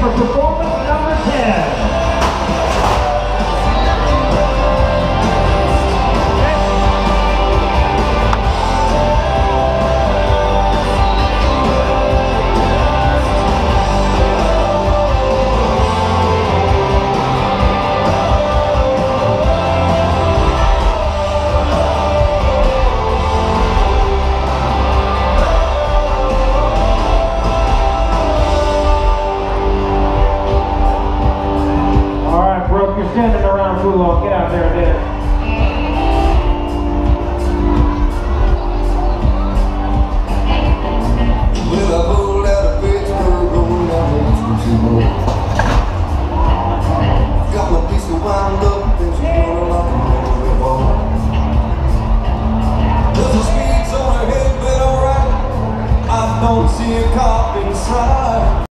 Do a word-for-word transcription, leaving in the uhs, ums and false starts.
for performance number ten. You're standing around too long. Get out there and dance. Well, I pulled out a Pittsburgh going down the two more. Got my pistol wound up and she's gonna lock me on the wall. There's a speed on her head, but alright, I don't see a cop inside.